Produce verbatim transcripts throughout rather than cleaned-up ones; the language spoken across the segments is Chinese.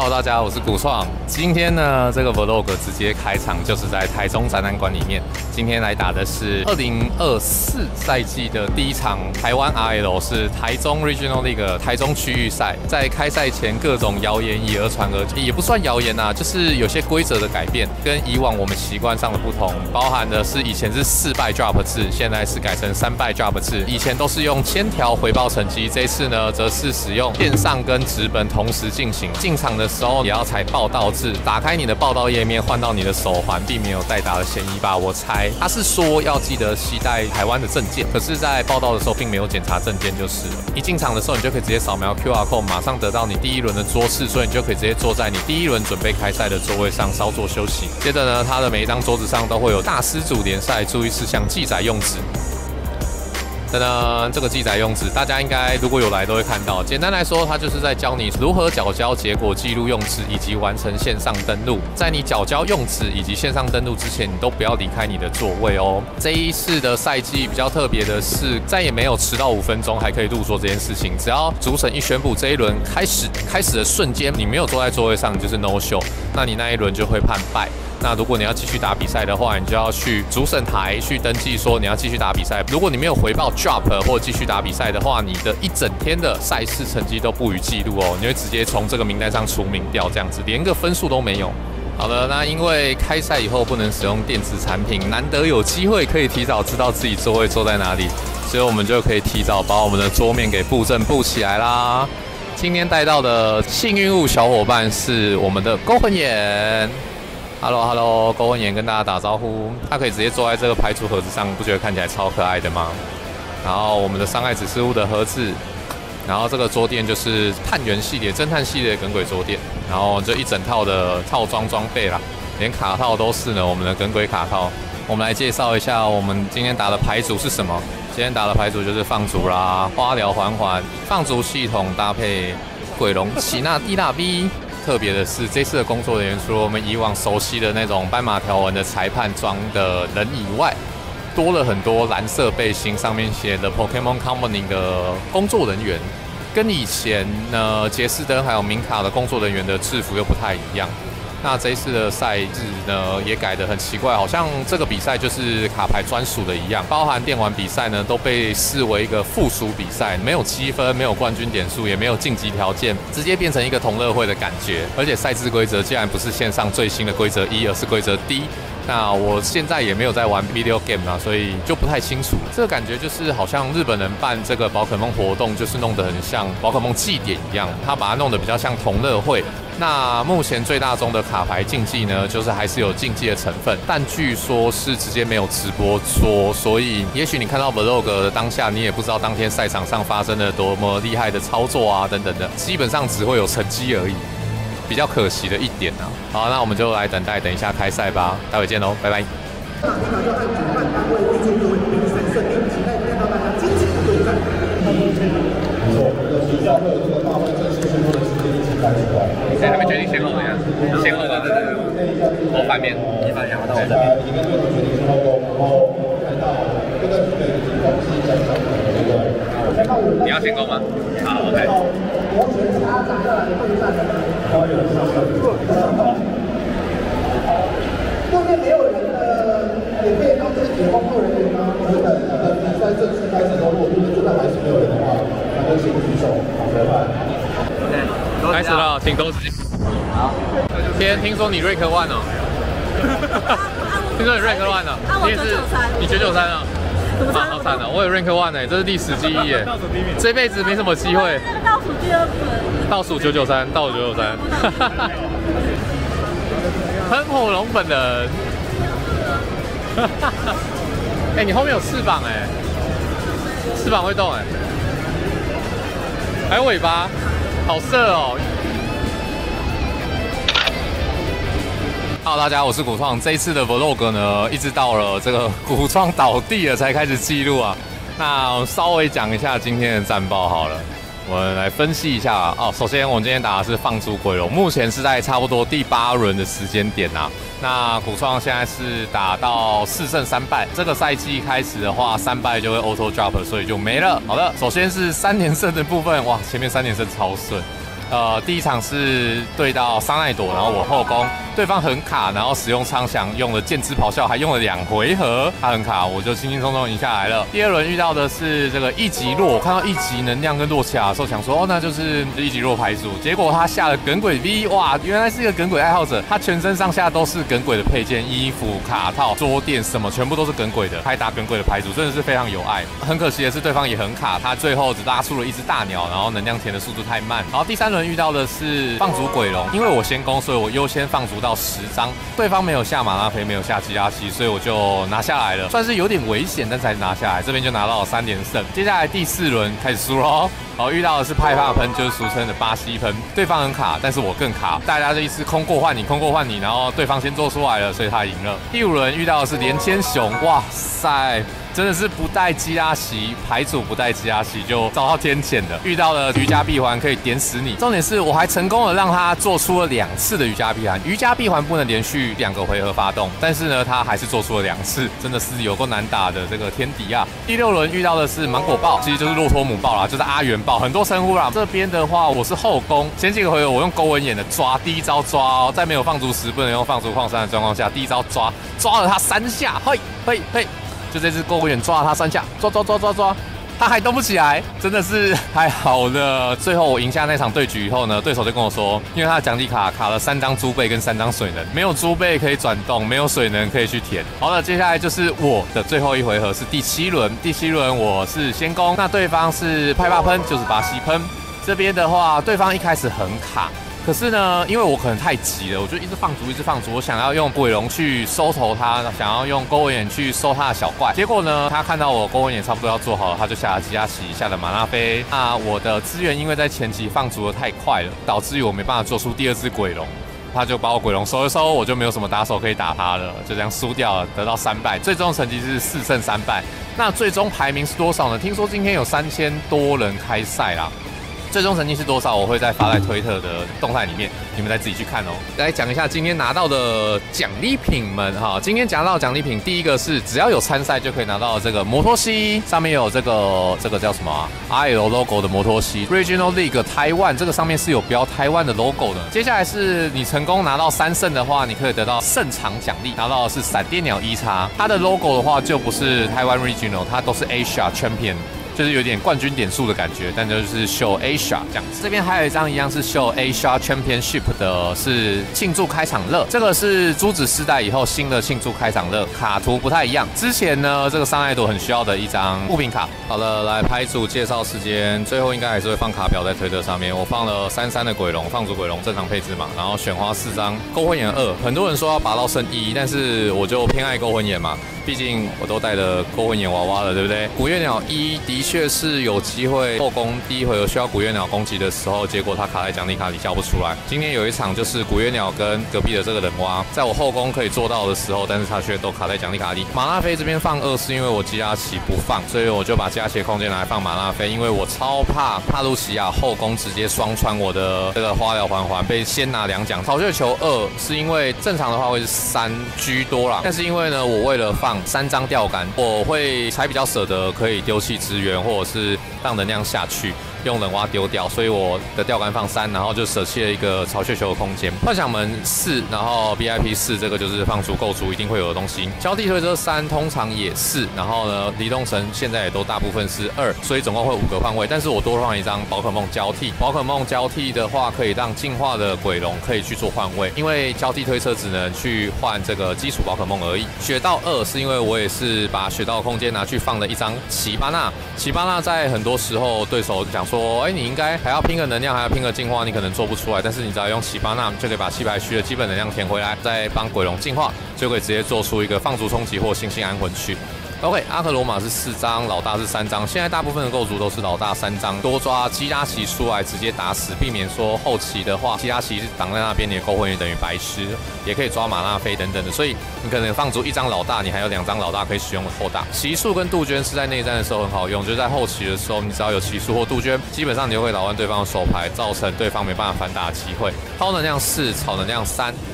Hello， 大家好，我是古创。今天呢，这个 vlog 直接开场就是在台中展览馆里面。今天来打的是二零二四赛季的第一场台湾 R L， 是台中 Regional League 台中区域赛。在开赛前，各种谣言以讹传讹，也不算谣言啊，就是有些规则的改变，跟以往我们习惯上的不同，包含的是以前是四败 drop 制，现在是改成三败 drop 制。以前都是用签条回报成绩，这一次呢，则是使用线上跟纸本同时进行。进场的时候也要采报到制，打开你的报到页面，换到你的手环，避免有代打的嫌疑吧。我猜他是说要记得携带台湾的证件，可是，在报到的时候并没有检查证件就是了。一进场的时候，你就可以直接扫描 Q R code， 马上得到你第一轮的桌次，所以你就可以直接坐在你第一轮准备开赛的座位上稍作休息。接着呢，它的每一张桌子上都会有大师组联赛注意事项记载用纸。等等，这个记载用纸，大家应该如果有来都会看到。简单来说，它就是在教你如何缴交结果记录用纸，以及完成线上登录。在你缴交用纸以及线上登录之前，你都不要离开你的座位哦。这一次的赛季比较特别的是，再也没有迟到五分钟还可以入座这件事情。只要主审一宣布这一轮开始，开始的瞬间，你没有坐在座位上，你就是 no show， 那你那一轮就会判败。那如果你要继续打比赛的话，你就要去主审台去登记说你要继续打比赛。如果你没有回报 drop 或继续打比赛的话，你的一整天的赛事成绩都不予记录哦，你会直接从这个名单上除名掉，这样子连个分数都没有。好的，那因为开赛以后不能使用电子产品，难得有机会可以提早知道自己座位坐在哪里，所以我们就可以提早把我们的桌面给布阵布起来啦。今天带到的幸运物小伙伴是我们的勾魂眼。Hello Hello， 勾魂眼跟大家打招呼。他可以直接坐在这个牌组盒子上，不觉得看起来超可爱的吗？然后我们的伤害指示物的盒子，然后这个桌垫就是探员系列、侦探系列的耿鬼桌垫，然后这一整套的套装装备啦，连卡套都是呢，我们的耿鬼卡套。我们来介绍一下我们今天打的牌组是什么。今天打的牌组就是放逐啦，花疗环环放逐系统搭配鬼龙奇纳蒂纳 V。特别的是，这次的工作人员除了我们以往熟悉的那种斑马条纹的裁判装的人以外，多了很多蓝色背心，上面写的 Pokemon Company 的工作人员，跟以前呢杰士登还有明卡的工作人员的制服又不太一样。那这一次的赛制呢也改得很奇怪，好像这个比赛就是卡牌专属的一样，包含电玩比赛呢都被视为一个附属比赛，没有积分，没有冠军点数，也没有晋级条件，直接变成一个同乐会的感觉。而且赛制规则竟然不是线上最新的规则一，而是规则 D。那我现在也没有在玩 video game 啦，所以就不太清楚。这个感觉就是好像日本人办这个宝可梦活动，就是弄得很像宝可梦祭典一样，他把它弄得比较像同乐会。那目前最大宗的卡牌竞技呢，就是还是有竞技的成分，但据说是直接没有直播说，所以也许你看到 vlog 的当下，你也不知道当天赛场上发生了多么厉害的操作啊等等的，基本上只会有成绩而已。比较可惜的一点啊。好，那我们就来等待，等一下开赛吧，待会见喽，拜拜。那立马就和主办单位预祝各位比赛顺利，期待看到大家精彩的对战。没错，这个学校会有这个大会正式宣布的时间一起开始吧。谁还没决定先后怎样？先后吧，对对对。我反面，你反面，我到我这边。一个队伍决定之后，然后看到这个队伍是恭喜奖赏的这个。你要先攻吗？好 ，OK。摩拳擦掌下来的对战呢，对面没有人呢，也可以当这个解工作人员吗？等等，等比赛正式开始的时候，如果对面这边还是没有人的话，那就请举手，好，裁判。OK， 开始了，请都指。好。今天听说你 rank one 哦。听说你 rank one 了，你也是，你九九三啊。啊，好惨啊！我有 rank one 哎，这是历史第一耶，这辈子没什么机会。倒数第二轮，倒数九九三，倒数九九三。喷火龙本人。哎，你后面有翅膀哎，翅膀会动哎，还有尾巴，好色哦。Hello， 大家好，我是古创。这一次的 vlog 呢，一直到了这个古创倒地了才开始记录啊。那我稍微讲一下今天的战报好了，我们来分析一下哦。首先，我们今天打的是放逐鬼龙，目前是在差不多第八轮的时间点啊。那古创现在是打到四胜三败，这个赛季开始的话，三败就会 auto drop， 所以就没了。好的，首先是三连胜的部分，哇，前面三连胜超顺。 呃，第一场是对到桑奈朵，然后我后攻，对方很卡，然后使用苍翔，用了剑之咆哮，还用了两回合，他很卡，我就轻轻松松赢下来了。第二轮遇到的是这个一级洛，我看到一级能量跟洛奇亚的时候，想说哦，那就是一级洛牌组，结果他下了耿鬼 V， 哇，原来是一个耿鬼爱好者，他全身上下都是耿鬼的配件，衣服、卡套、桌垫什么，全部都是耿鬼的，拍打耿鬼的牌组真的是非常有爱。很可惜的是，对方也很卡，他最后只拉出了一只大鸟，然后能量填的速度太慢。然后第三轮遇到的是放逐鬼龙，因为我先攻，所以我优先放逐到十张，对方没有下马拉菲，没有下基拉西，所以我就拿下来了，算是有点危险，但是还是拿下来，这边就拿到了三连胜。接下来第四轮开始输喽。好，遇到的是派发喷，就是俗称的巴西喷。对方很卡，但是我更卡，大家这一次空过换你，空过换你，然后对方先做出来了，所以他赢了。第五轮遇到的是连千熊，哇塞！真的是不带基拉席，牌组不带基拉席就遭到天谴的。遇到了瑜伽闭环可以点死你，重点是我还成功的让他做出了两次的瑜伽闭环。瑜伽闭环不能连续两个回合发动，但是呢，他还是做出了两次，真的是有够难打的这个天敌啊！第六轮遇到的是芒果豹，其实就是骆驼母豹啦，就是阿元豹，很多称呼啦。这边的话，我是后攻，前几个回合我用勾纹眼的抓，第一招抓哦，在没有放逐石不能用放逐矿山的状况下，第一招抓，抓了他三下，嘿，嘿，嘿。就这只勾纹眼抓了他三下，抓抓抓抓抓，他还动不起来，真的是太好了。最后我赢下那场对局以后呢，对手就跟我说，因为他的奖励卡卡了三张猪背跟三张水能，没有猪背可以转动，没有水能可以去填。好了，接下来就是我的最后一回合是第七轮，第七轮我是先攻，那对方是派霸喷，就是巴西喷。这边的话，对方一开始很卡。可是呢，因为我可能太急了，我就一直放逐，一直放逐。我想要用鬼龙去收头他，想要用勾纹眼去收他的小怪。结果呢，他看到我勾纹眼差不多要做好了，他就下了基亚奇，下了马拉菲。那我的资源因为在前期放逐的太快了，导致于我没办法做出第二只鬼龙。他就把我鬼龙收一收，我就没有什么打手可以打他了，就这样输掉了，得到三败。最终成绩是四胜三败。那最终排名是多少呢？听说今天有三千多人开赛啦。最终成绩是多少？我会再发在推特的动态里面，你们再自己去看哦。来讲一下今天拿到的奖励品们哈。今天拿到的奖励品，第一个是只要有参赛就可以拿到这个摩托西，上面有这个这个叫什么啊 ？R L logo 的摩托西 ，Regional League 台湾，这个上面是有标台湾的 logo 的。接下来是你成功拿到三胜的话，你可以得到胜场奖励，拿到的是闪电鸟一叉，它的 logo 的话就不是台湾 Regional， 它都是 Asia Champion。就是有点冠军点数的感觉，但就是秀 Asia 这样子。这边还有一张一样是秀 Asia Championship 的，是庆祝开场乐。这个是珠子世代以后新的庆祝开场乐，卡图不太一样。之前呢，这个桑爱朵很需要的一张物品卡。好了，来牌组介绍时间，最后应该还是会放卡表在推特上面。我放了三三的鬼龙，放逐鬼龙正常配置嘛，然后选花四张勾魂眼二。很多人说要拔到圣一，但是我就偏爱勾魂眼嘛。毕竟我都带了勾魂眼娃娃了，对不对？古月鸟一的确是有机会后攻，第一回合需要古月鸟攻击的时候，结果他卡在奖励卡里叫不出来。今天有一场就是古月鸟跟隔壁的这个人蛙，在我后攻可以做到的时候，但是他却都卡在奖励卡里。马拉菲这边放二是因为我基拉奇不放，所以我就把基拉奇的空间拿来放马拉菲，因为我超怕帕路奇亚后攻直接双穿我的这个花疗环环，被先拿两奖。巢穴球二是因为正常的话会是三居多啦，但是因为呢，我为了放三张钓竿，我会才比较舍得可以丢弃资源，或者是让能量下去，用冷蛙丢掉，所以我的钓竿放三，然后就舍弃了一个巢穴球的空间。幻想门四，然后 B I P 四，这个就是放逐构筑一定会有的东西。交替推车三通常也是，然后呢，离动神现在也都大部分是二，所以总共会五个换位，但是我多放一张宝可梦交替。宝可梦交替的话，可以让进化的鬼龙可以去做换位，因为交替推车只能去换这个基础宝可梦而已。雪道二是因为我也是把雪道空间拿去放了一张奇巴纳，奇巴纳在很多时候对手讲说，哎，你应该还要拼个能量，还要拼个进化，你可能做不出来，但是你只要用奇巴纳就可以把七百虚的基本能量填回来，再帮鬼龙进化，就可以直接做出一个放逐冲击或星星安魂曲。OK， 阿克罗马是四张，老大是三张。现在大部分的构筑都是老大三张，多抓基拉奇出来直接打死，避免说后期的话基拉奇挡在那边，你的勾魂也等于白痴。也可以抓马纳菲等等的，所以你可能放逐一张老大，你还有两张老大可以使用的后大。奇术跟杜鹃是在内战的时候很好用，就在后期的时候，你只要有奇术或杜鹃，基本上你就会扰乱对方的手牌，造成对方没办法反打的机会。超能量四，草能量三。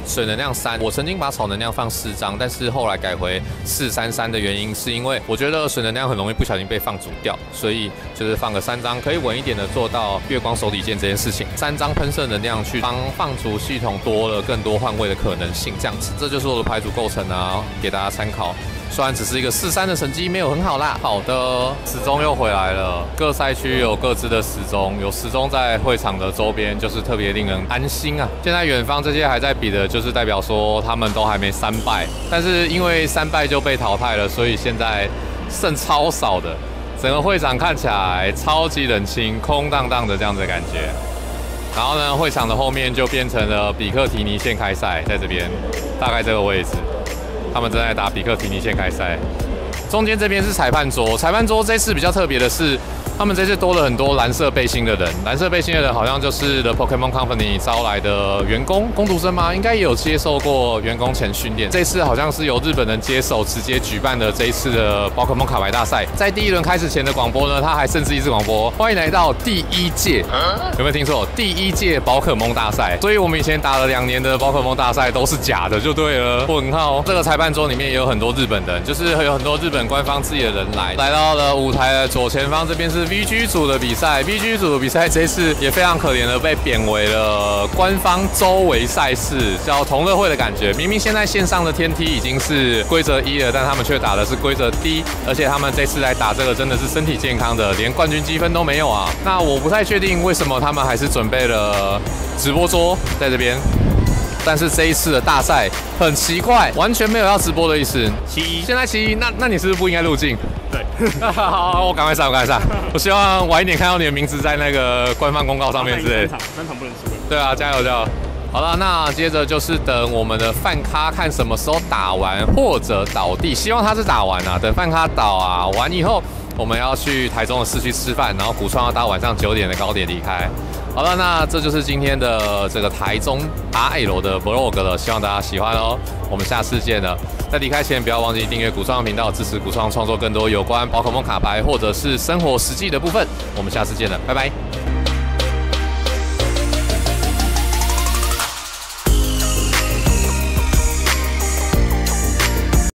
水能量三，我曾经把草能量放四张，但是后来改回四三三的原因，是因为我觉得水能量很容易不小心被放逐掉，所以就是放个三张，可以稳一点的做到月光手里剑这件事情。三张喷射能量去帮放逐系统多了更多换位的可能性，这样子，这就是我的牌组构成啊，给大家参考。虽然只是一个四三的成绩，没有很好啦。好的，时钟又回来了。各赛区有各自的时钟，有时钟在会场的周边，就是特别令人安心啊。现在远方这些还在比的，就是代表说他们都还没三败，但是因为三败就被淘汰了，所以现在剩超少的。整个会场看起来超级冷清，空荡荡的这样子的感觉。然后呢，会场的后面就变成了比克提尼线开赛，在这边大概这个位置。他们正在打比克提尼线开赛，中间这边是裁判桌。裁判桌这次比较特别的是，他们这次多了很多蓝色背心的人。蓝色背心的人好像就是 The Pokemon Company 招来的员工、工读生吗？应该也有接受过员工前训练。这次好像是由日本人接手直接举办的这一次的宝可梦卡牌大赛。在第一轮开始前的广播呢，他还甚至一次广播：欢迎来到第一届，有没有听错？第一届宝可梦大赛。所以我们以前打了两年的宝可梦大赛都是假的，就对了。问号。这个裁判桌里面也有很多日本人，就是有很多日本官方自己的人来，来到了舞台的左前方，这边是 V G 组的比赛 ，V G 组的比赛这次也非常可怜的被贬为了官方周围赛事，叫同乐会的感觉。明明现在线上的天梯已经是规则一了，但他们却打的是规则 D， 而且他们这次来打这个真的是身体健康的，连冠军积分都没有啊。那我不太确定为什么他们还是准备了直播桌在这边。但是这一次的大赛很奇怪，完全没有要直播的意思。其一，现在其一，那那你是不是不应该入镜？ 对， 好，我赶快上，我赶快上。我希望晚一点看到你的名字在那个官方公告上面之类的。 三场不能输了。 对啊，加油加油！好了，那接着就是等我们的饭咖看什么时候打完或者倒地，希望他是打完啊。等饭咖倒啊完以后，我们要去台中的市区吃饭，然后古创要搭晚上九点的高铁离开。好了，那这就是今天的这个台中 R L 的 vlog 了，希望大家喜欢哦。我们下次见了。在离开前，不要忘记订阅古创频道，支持古创创作更多有关宝可梦卡牌或者是生活实际的部分。我们下次见了，拜拜。